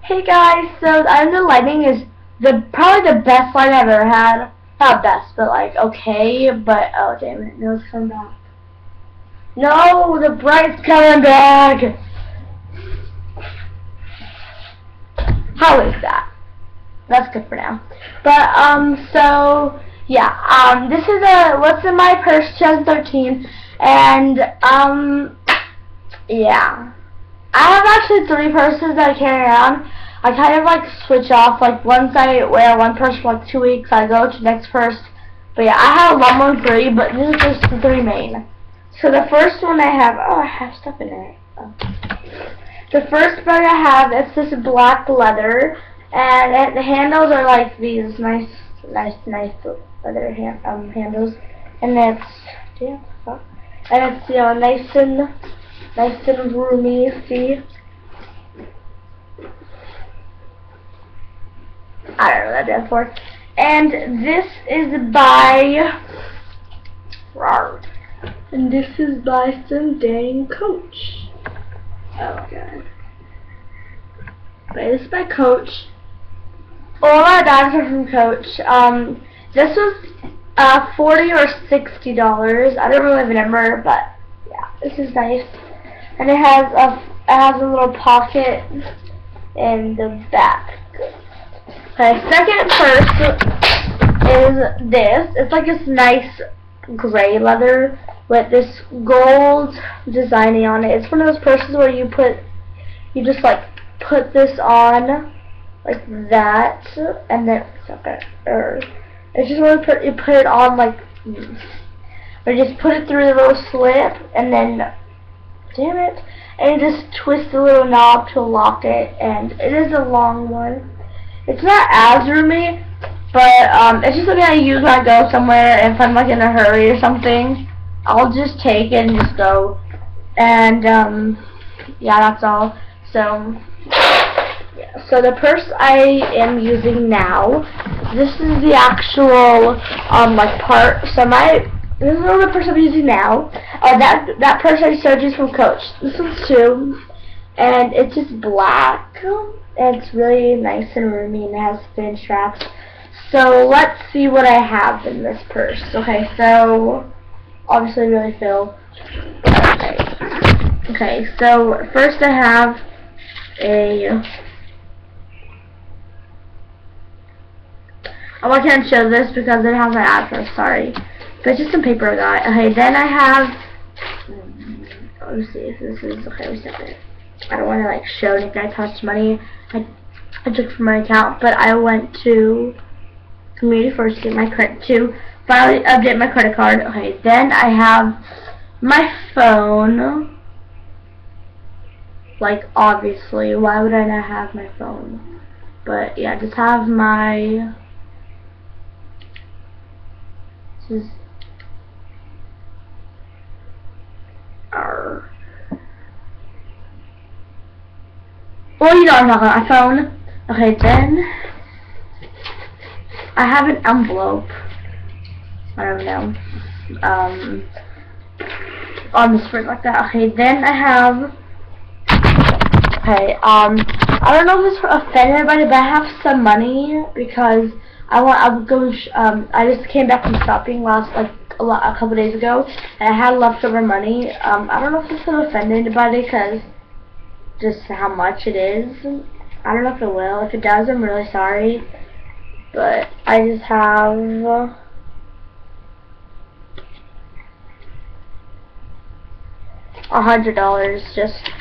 Hey guys, so the Under Lighting is probably the best light I've ever had. Not best, but like okay, but oh damn it, no, it's coming back. No, the bright's coming back! How is that? That's good for now. But so yeah, this is What's in My Purse 2013, and yeah. I have actually 3 purses that I carry around. I kind of like switch off. Like once I wear one purse for like 2 weeks, I go to the next purse. But yeah, I have a lot more than 3, but this is just the 3 main. So the first one I have, oh, I have stuff in there. Oh. The first bag I have is this black leather, and the handles are like these nice leather handles, and it's and it's nice and roomy. See, I don't know what that stands for. And this is by some dang Coach. Oh god. But this is by Coach. All our bags are from Coach. This was $40 or $60. I don't really remember, but yeah, this is nice. And it has a little pocket in the back. Okay, second purse is this. It's like this nice gray leather with this gold designing on it. It's one of those purses where you just like put this on like that, and then it's just where you put it on like, or just put it through the little slit, and then damn it, and you just twist the little knob to lock it, and it is a long one. It's not as roomy, but it's just something I use when I go somewhere, and if I'm like in a hurry or something, I'll just take it and just go. And yeah, that's all. So yeah, so the purse I am using now, this is the actual like part. So this is the purse I'm using now. That purse I showed you is from Coach. This one's too, and it's just black. And it's really nice and roomy, and it has thin straps. So let's see what I have in this purse. Okay, so obviously really fill. Okay, so first I have I can't show this because it has my address, sorry. But just some paper I got. Okay, then I have, let me see if this is, okay, we set it. I don't want to like show anything. I touched money. I took from my account, but I went to Community First to get my finally update my credit card. Okay, then I have my phone. Like obviously, why would I not have my phone? But yeah, just have my. This is our. Well, you don't have my phone. Okay, then I have an envelope. I don't know. On the spring like that. Okay, then I have. Okay, I don't know if this will offend anybody, but I have some money because I just came back from shopping a couple days ago, and I had leftover money. I don't know if this will offend anybody because just how much it is. I don't know if it will. If it does, I'm really sorry. But I just have $100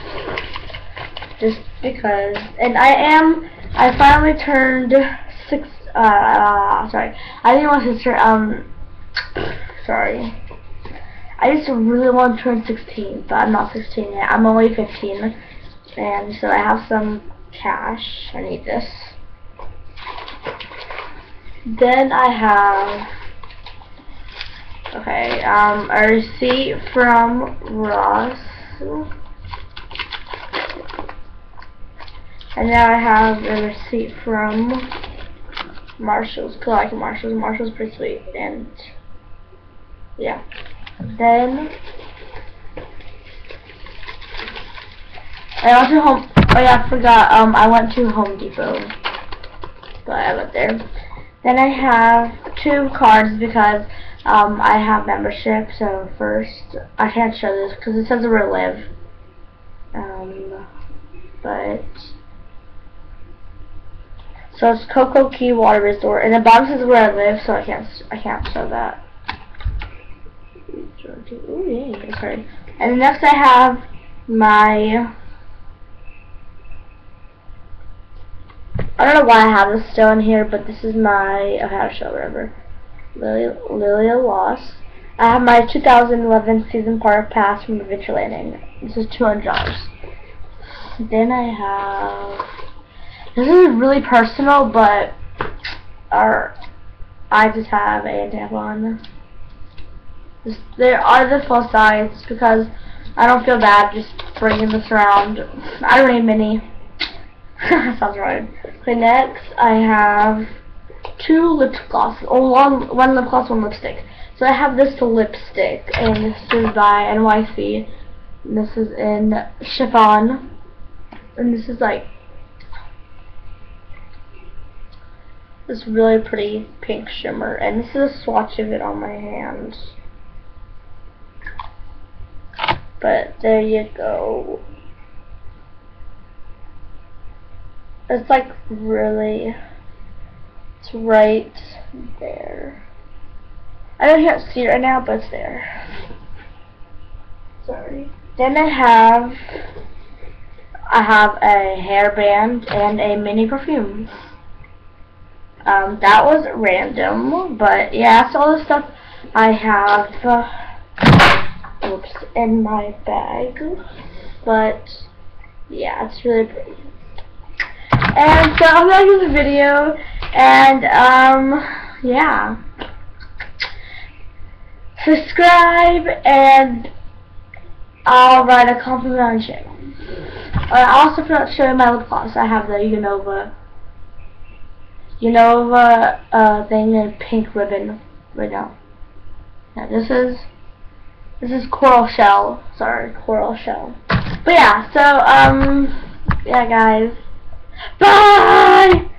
just because. And I finally turned sorry. I didn't want to sorry. I just really want to turn 16, but I'm not 16 yet. I'm only 15. And so I have some cash. I need this. Then I have a receipt from Ross. And now I have a receipt from Marshall's, because I like Marshall's. Marshall's pretty sweet. And yeah. Then I also Oh yeah, I forgot. I went to Home Depot, but I went there. Then I have 2 cards because I have membership. So first, I can't show this because it says where I live. But so it's Coco Key Water Resort, and the bottom says where I live, so I can't show that. Ooh, yeah, sorry. And next I have my, I don't know why I have this still in here, but this is my, I have to show whatever. Lilia Loss. I have my 2011 season park pass from Adventure Landing. This is $200. Then I have, this is really personal, but I just have a tampon. There are the full size because I don't feel bad just bringing this around. I don't need many. Sounds right. Okay, next I have 2 lip glosses. Or one lip gloss, 1 lipstick. So I have this lipstick, and this is by NYC. And this is in chiffon. And this is like this really pretty pink shimmer. And this is a swatch of it on my hand. But there you go. It's like really, it's right there. I don't can't see it right now, but it's there. Sorry. Then I have a hairband and a mini perfume. That was random, but yeah, that's all the stuff I have. In my bag, but yeah, it's really pretty. And so I'm gonna do the video, and yeah, subscribe, and I'll write a compliment on the channel. I also forgot to show you my lip gloss. I have the Unova thing in pink ribbon right now. Yeah, this is Coral Shell. Sorry, Coral Shell. But yeah, so yeah guys. Bye!